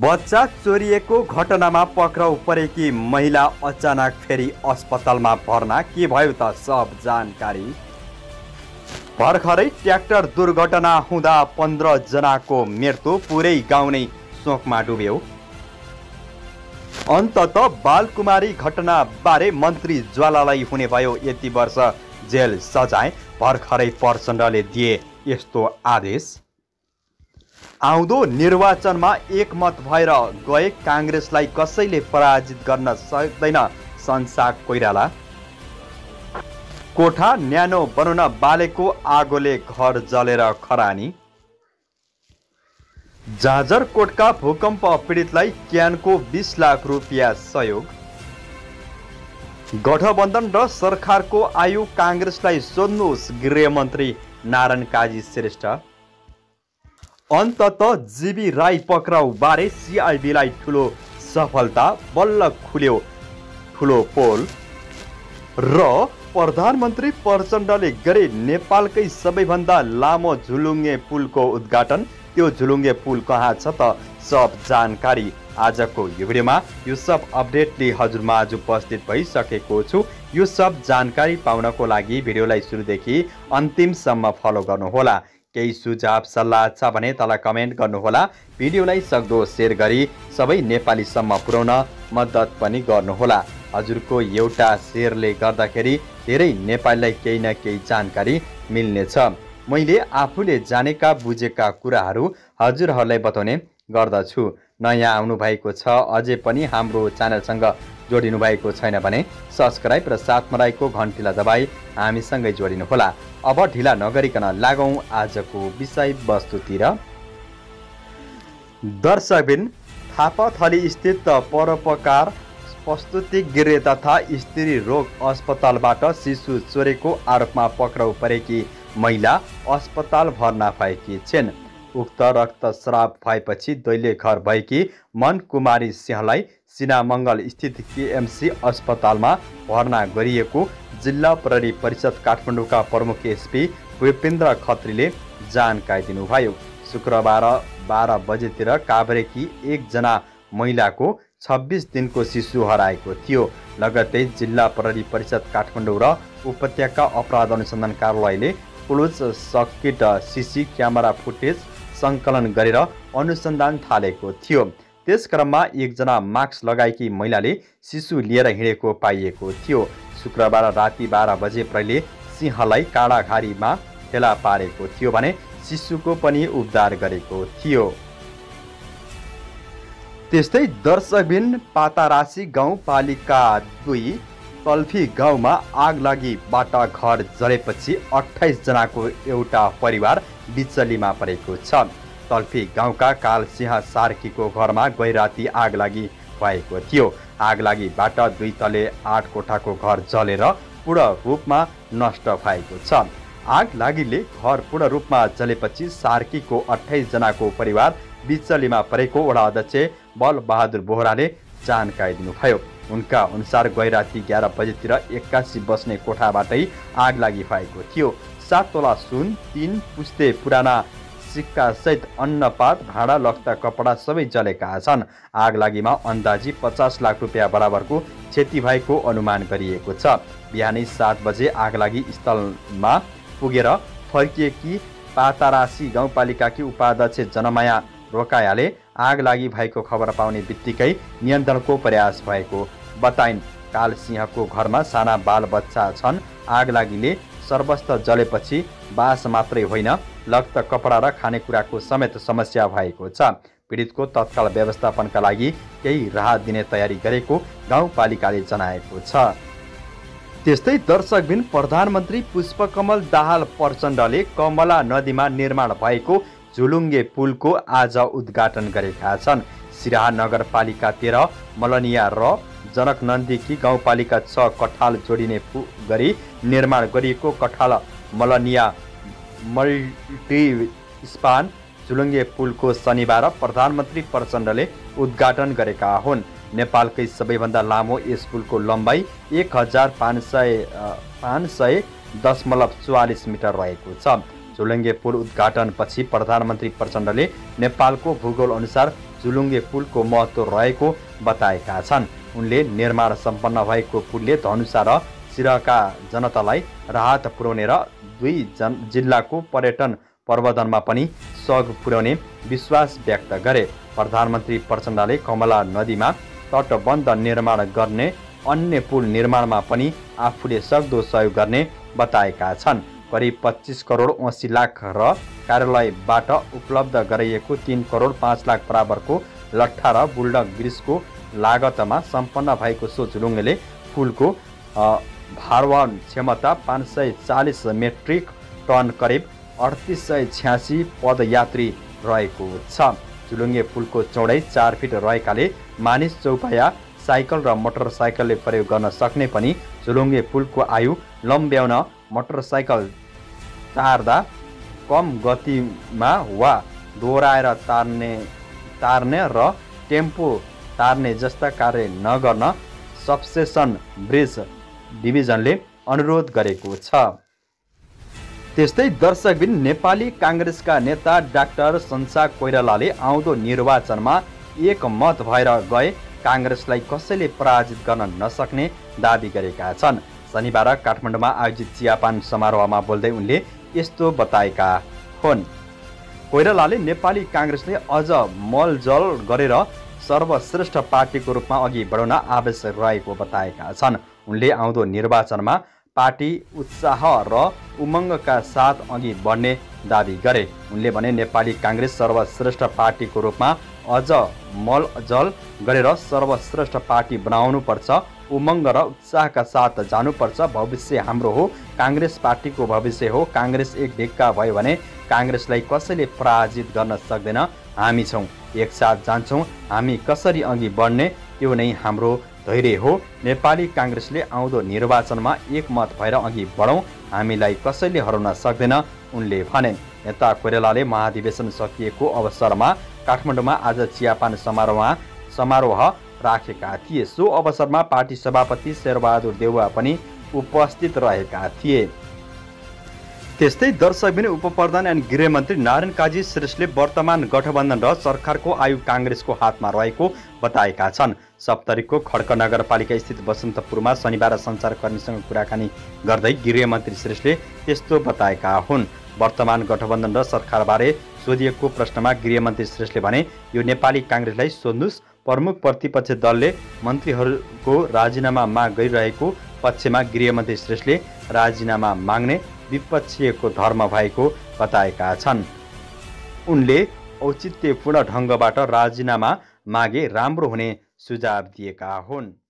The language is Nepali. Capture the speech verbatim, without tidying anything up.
बच्चा चोरिएको घटनामा पक्राउ परेकी महिला अचानक फेरि अस्पतालमा भर्ना। के भयो त सब जानकारी। भर्खरै ट्र्याक्टर दुर्घटना हुँदा पन्ध्र जनाको मृत्यु, पुरै गाउँ नै शोकमा डुब्यो। अन्तत बालकुमारी घटना बारे मन्त्री ज्वालालाई हुने भयो यति वर्ष जेल सजाय। भर्खरै प्रचण्डले दिए यस्तो आदेश। आउँदो निर्वाचनमा एकमत भएर गए काङ्ग्रेसलाई कसैले पराजित गर्न सक्दैन, संसार कोइराला। कोठा न्यानो बनाउन बालेको आगोले घर जलेर खरानी। जाजरकोटका भूकम्प पीडितलाई क्यानको बीस लाख रुपियाँ सहयोग। गठबन्धन र सरकारको आयु काङ्ग्रेसलाई सोध्नुहोस्, गृहमन्त्री नारायण काजी श्रेष्ठ। अन्तत जीबी राई पक्राउ बारे सिआइबीलाई ठुलो सफलता, बल्ल खुल्यो ठुलो पोल। र प्रधानमन्त्री प्रचण्डले गरे नेपालकै सबैभन्दा लामो झुलुङ्गे पुलको उद्घाटन। त्यो झुलुङ्गे पुल कहाँ छ त, सब जानकारी आजको यो भिडियोमा। यो सब अपडेटले हजुरमाझ उपस्थित भइसकेको छु। यो सब जानकारी पाउनको लागि भिडियोलाई सुरुदेखि अन्तिमसम्म फलो गर्नुहोला। केही सुझाव सल्लाह छ भने तल कमेन्ट गर्नुहोला। भिडियोलाई सक्दो सेयर गरी सबै नेपालीसम्म पुर्याउन मद्दत पनि गर्नुहोला। हजुरको एउटा सेयरले गर्दाखेरि धेरै नेपालीलाई केही न केही जानकारी मिल्नेछ। मैले आफूले जानेका बुझेका कुराहरू हजुरहरूलाई बताउने गर्दछु। नयाँ आउनुभएको छ, अझै पनि हाम्रो च्यानलसँग जोडिनु भएको छैन भने सब्सक्राइब र साथमा रहेको घन्टीलाई दबाई हामीसँगै जोडिनुहोला। अब ढिला नगरिकन लागौँ आजको विषयवस्तुतिर। दर्शकबिन, थापाथली स्थित परोपकार प्रस्तुति गृह तथा स्त्री रोग अस्पतालबाट शिशु चोरेको आरोपमा पक्राउ परेकी महिला अस्पताल भर्ना भएकी छिन्। उक्त रक्तस्राव भएपछि दैले घर भएकी मन कुमारी सिंहलाई सिनामङ्गल स्थित केएमसी अस्पतालमा भर्ना गरिएको जिल्ला प्रहरी परिषद काठमाडौँका प्रमुख एसपी विपेन्द्र खत्रीले जानकारी दिनुभयो। शुक्रबार बाह्र बजेतिर काभ्रेकी एकजना महिलाको छब्बिस दिनको शिशु हराएको थियो। लगत्तै जिल्ला प्रहरी परिषद काठमाडौँ र उपत्यका अपराध अनुसन्धान कार्यालयले close circuit CC camera footage सङ्कलन गरेर अनुसन्धान थालेको थियो। त्यस क्रममा एकजना मास्क लगाएकी महिलाले शिशु लिएर हिँडेको पाइएको थियो। शुक्रबार राति बाह्र बजे प्रहरीले सिंहलाई काँडाघारीमा फेला पारेको थियो भने शिशुको पनि उद्धार गरेको थियो। त्यस्तै दर्शकबिन, पातारासी गाउँपालिका दुई तल्फी गाउँमा आग लागिबाट घर जलेपछि अठाइस जनाको एउटा परिवार बिचलीमा परेको छ। तल्फी गाउँका कालसिंह सार्कीको घरमा गैराती आग लागि भएको थियो। आग लागिबाट दुई तले आठ कोठाको घर जलेर पूर्ण रूपमा नष्ट भएको छ। आग लागिले घर पूर्ण रूपमा जलेपछि सार्कीको अठाइस जनाको परिवार बिचलीमा परेको वडा अध्यक्ष बल बहादुर बोहराले जानकारी दिनुभयो। उनका अनुसार गैराती एघार बजेतिर एक्कासी बस्ने कोठाबाटै आग लागि भएको थियो। सात तोला सुन, तीन पुस्ते पुराना सिक्का सहित अन्नपात, भाँडा, लत्ता, कपडा सबै जलेका छन्। आग लागिमा अन्दाजी पचास लाख रुपियाँ बराबरको क्षति भएको अनुमान गरिएको छ। बिहानै सात बजे आग लागि स्थलमा पुगेर फर्किएकी पातारासी गाउँपालिकाकी उपाध्यक्ष जनमाया रोकायाले आग लागि भएको खबर पाउने बित्तिकै नियन्त्रणको प्रयास भएको बताइन्। कालसिंहको घरमा साना बाल बच्चा छन्। आग लागिले सर्वस्व जलेपछि बास मात्रै होइन, लत्ता, कपडा र खानेकुराको समेत समस्या भएको छ। पीडितको तत्काल व्यवस्थापनका लागि केही राहत दिने तयारी गरेको गाउँपालिकाले जनाएको छ। त्यस्तै दर्शकबिन, प्रधानमन्त्री पुष्पकमल दाहाल प्रचण्डले कमला नदीमा निर्माण भएको झुलुङ्गे पुलको आज उद्घाटन गरेका छन्। सिराहा नगरपालिका तेह्र मलनिया र जनकनन्दीकी गाउँपालिका छ कठाल जोडिने गरी निर्माण गरिएको कठाल मलनिया मल्टी स्पान झुलुङ्गे पुलको शनिबार प्रधानमन्त्री प्रचण्डले उद्घाटन गरेका हुन्। नेपालकै सबैभन्दा लामो यस पुलको लम्बाइ एक हजार पाँच सय पाँच सय दशमलव चौवालिस मिटर रहेको छ। झुलुङ्गे पुल उद्घाटनपछि प्रधानमन्त्री प्रचण्डले नेपालको भूगोल अनुसार झुलुङ्गे पुलको महत्त्व रहेको बताएका छन्। उनले निर्माण सम्पन्न भएको पुलले धनुषा र सिरहका जनतालाई राहत पुर्याउने र दुई जन जिल्लाको पर्यटन प्रवर्धनमा पनि सहयोग पुर्याउने विश्वास व्यक्त गरे। प्रधानमन्त्री प्रचण्डले कमला नदीमा तटबन्ध निर्माण गर्ने अन्य पुल निर्माणमा पनि आफूले सक्दो सहयोग गर्ने बताएका छन्। करिब पच्चिस करोड असी लाख र कार्यालयबाट उपलब्ध गराइएको तीन करोड पाँच लाख बराबरको लट्ठा र बुल्डक ब्रिजको लागतमा सम्पन्न भएको सो झुलुङ्गेले पुलको भारवहन क्षमता पाँच सय चालिस मेट्रिक टन करिब अडतिस सय छ्यासी पदयात्री रहेको छ। झुलुङ्गे पुलको चौडाइ चार फिट रहेकाले मानिस चौपाया साइकल र मोटरसाइकलले प्रयोग गर्न सक्ने पनि झुलुङ्गे पुलको आयु लम्ब्याउन मोटरसाइकल तार्दा कम गतिमा वा दोहोऱ्याएर तार्ने तार्ने र टेम्पो तार्ने जस्ता कार्य नगर्न सबसेसन ब्रिज डिभिजनले अनुरोध गरेको छ। त्यस्तै दर्शकबिन नेपाली काङ्ग्रेसका नेता डाक्टर सन्सा कोइरालाले आउँदो निर्वाचनमा एक मत भएर गए काङ्ग्रेसलाई कसैले पराजित गर्न नसक्ने दाबी गरेका छन्। शनिबार काठमाडौँमा आयोजित चियापान समारोहमा बोल्दै उनले यस्तो बताएका हुन्। कोइरालाले नेपाली काङ्ग्रेसले अझ मलजल गरेर सर्वश्रेष्ठ पार्टीको रूपमा अघि बढाउन आवश्यक रहेको बताएका छन्। उनले आउँदो निर्वाचनमा पार्टी उत्साह र उमङ्गका साथ अघि बढ्ने दाबी गरे। उनले भने नेपाली काङ्ग्रेस सर्वश्रेष्ठ पार्टीको रूपमा अझ मलजल गरेर सर्वश्रेष्ठ पार्टी बनाउनुपर्छ, उमङ्ग र उत्साहका साथ जानुपर्छ। भविष्य हाम्रो हो, काङ्ग्रेस पार्टीको भविष्य हो। काङ्ग्रेस एक ढिक्का भयो भने काङ्ग्रेसलाई कसैले पराजित गर्न सक्दैन। हामी छौँ, एकसाथ जान्छौँ। हामी कसरी अघि बढ्ने त्यो नै हाम्रो धैर्य हो। नेपाली काङ्ग्रेसले आउँदो निर्वाचनमा एकमत भएर अघि बढौँ, हामीलाई कसैले हराउन सक्दैन, उनले भने। नेता कोइरालाले महाधिवेशन सकिएको अवसरमा काठमाडौँमा आज चियापान समारोहमा समारोह राखेका थिए। सो अवसरमा पार्टी सभापति शेरबहादुर देउवा पनि उपस्थित रहेका थिए। त्यस्तै दर्शकबिन उपप्रधान एवं गृहमन्त्री नारायण काजी श्रेष्ठले वर्तमान गठबन्धन र सरकारको आयु काङ्ग्रेसको हातमा रहेको बताएका छन्। सप्तरीको खड्क नगरपालिका स्थित बसन्तपुरमा शनिबार सञ्चारकर्मीसँग कुराकानी गर्दै गृहमन्त्री श्रेष्ठले त्यस्तो बताएका हुन्। वर्तमान गठबन्धन र सरकारबारे सोधिएको प्रश्नमा गृहमन्त्री श्रेष्ठले भने, यो नेपाली काङ्ग्रेसलाई सोध्नुस्। प्रमुख प्रतिपक्ष दलले मन्त्रीहरूको राजीनामा माग गरिरहेको पक्षमा गृहमन्त्री श्रेष्ठले राजीनामा माग्ने विपक्षीयको धर्म भएको बताएका छन्। उनले औचित्यपूर्ण ढङ्गबाट राजीनामा मागे राम्रो हुने सुझाव दिएका हुन्।